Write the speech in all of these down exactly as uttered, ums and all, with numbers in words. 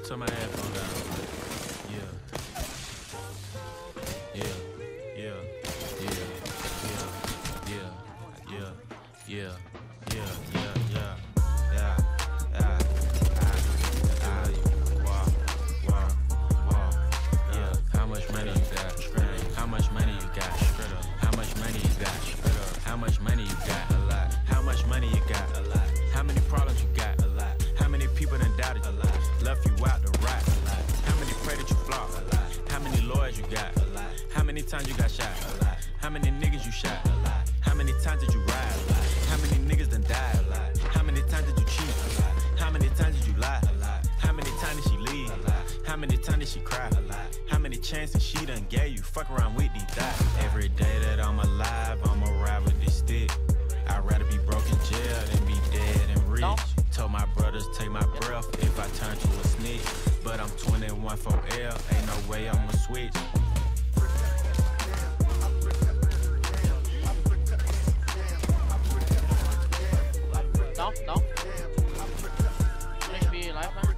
Turn my headphone down. Yeah. Yeah. Yeah. Yeah. Yeah. Yeah. Yeah. Yeah. Yeah. Yeah. Yeah. Yeah. Yeah. Ah. Wow. Wow. Wow. Yeah. How much money you got? How much money you got? How much money you got? How much money you got? A lot. How much money you got? A lot. How many problems you got? A lot. How many people done doubted you? A lot. Left you out to rot? A lot. How many pray that you flop? A lot. How many lawyers you got? A lot. How many times you got shot? A lot. How many niggas you shot? A lot. How many times did you ride? A lot. How many niggas done died? A lot. How many times did you cheat? A lot. How many times did you lie? A lot. How many times did she leave? A lot. How many times did she cry? A lot. How many chances she done gave you? Fuck around with these thighs. Every day that I'm alive, I'ma ride with this stick. I'd rather be broke in jail than be dead and rich. No. Told my brothers take my breath if I turn to a snitch. But I'm twenty-one for L, ain't no way I'ma switch. No, no. Be live, man.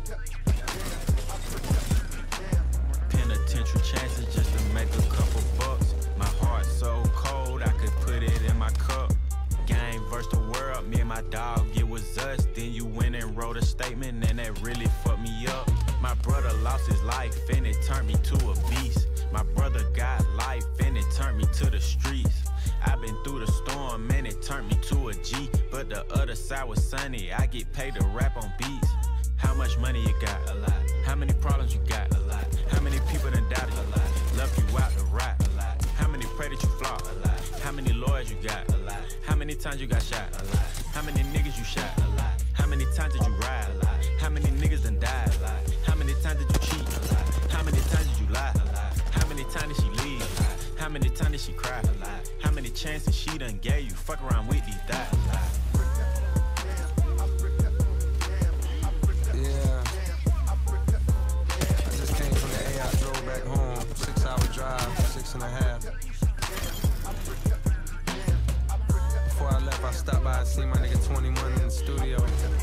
Penitentiary chances just to make a couple bucks. My heart so cold, I could put it in my cup. Game versus the world, me and my dog, it was us. Then you went and wrote a statement and that really fucked me up. My brother lost his life and it turned me to a beast. My brother got life and it turned me to the streets. I've been through the storm and it turned me to a G. But the other side was sunny, I get paid to rap on beats. How much money you got? A lot. How many problems you got? A lot. How many people done doubted you? A lot. Left you out to rot? A lot. How many pray that you flop? A lot. How many lawyers you got? A lot. How many times you got shot? A lot. How many niggas you shot? A lot. How many times did you ride? A lot. How many niggas done died? A lot. How many times did you cheat? A lot. How many times did you lie? A lot. How many times did she leave? A lot. How many times did she cry? A lot. How many chances she done gave you? Fuck around with these thighs. Yeah. I just came from the A, I drove back home. Six hour drive, six and a half. Before I left, I stopped by and see my nigga twenty-one in the studio.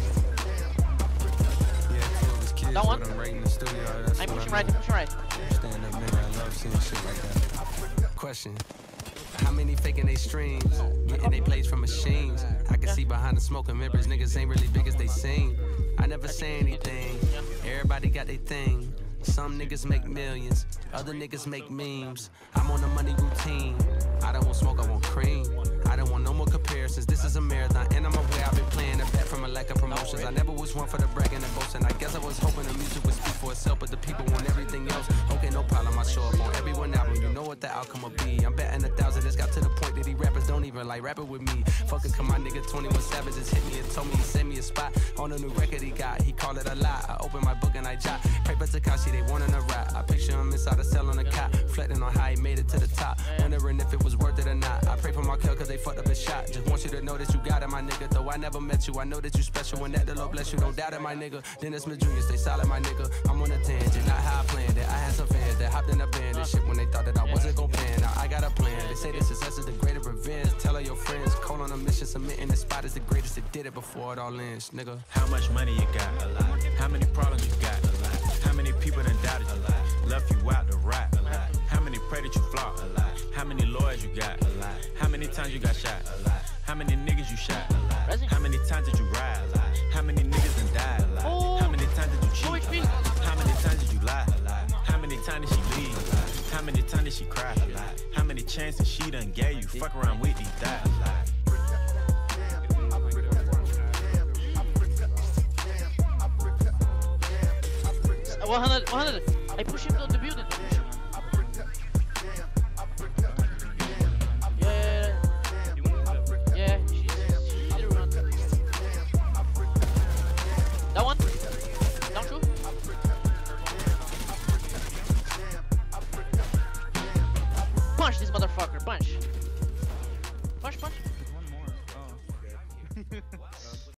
Yeah, two of his kids with him right in the studio. That's I'm what pushing I right, know. pushing right. Stand up nigga, I love seeing shit like that. Question. How many faking they streams? Getting they plays from machines. I can see behind the smoke and mirrors, niggas ain't really big as they seem. I never say anything. Everybody got their thing. Some niggas make millions, other niggas make memes. I'm on a money routine. I don't want smoke, I want cream. I don't want no more comparisons. This is a marathon, and I'm aware I've been playing a bet from a lack of promotions. I never was one for the bragging and boasting. I guess I was hoping the music would speak for itself, but the people want everything else. Okay, no problem, I show up on every one album. You know what the outcome will be. I'm betting a thousand. It's got to the point that these rappers don't even like rapping with me. Fuck it, come my nigga twenty-one Savage just hit me and told me he sent me a spot on a new record he got. He called it a lie. I open my book and I jot. Paper Takashi, they wanting a rap. I picture him inside a cell on a cot, reflecting on how he made it to the top, wondering if it was worth it or not. I pray for my kill cause they fucked up his shot. Just want you to know that you got it, my nigga. Though I never met you, I know that you special. And that the Lord bless you, don't doubt it, my nigga. Dennis Smith Junior, stay solid, my nigga. I'm on a tangent, not how I planned it. I had some fans that hopped in the band and shit when they thought that I wasn't gon' pan. Now I got a plan. They say that success is the greatest revenge. Tell all your friends, call on a mission, submitting the spot is the greatest that did it before it all ends, nigga. How much money you got? A lot. How many problems you got? A lot. How many people done doubted you? A lot. Left you out to rot? A lot. How many pray that you flop? A lot. How many lawyers you got? A lot. How many times you got shot? A lot. How many niggas you shot? A lot. How many times did you ride? A lot. How many niggas done died? A lot. How many times did you cheat? A lot. How many times did you lie? A lot. How many times did she leave? A lot. How many times did she cry? A lot. How many chances she done gave you? Fuck around with these thighs. one hundred, one hundred. I push him to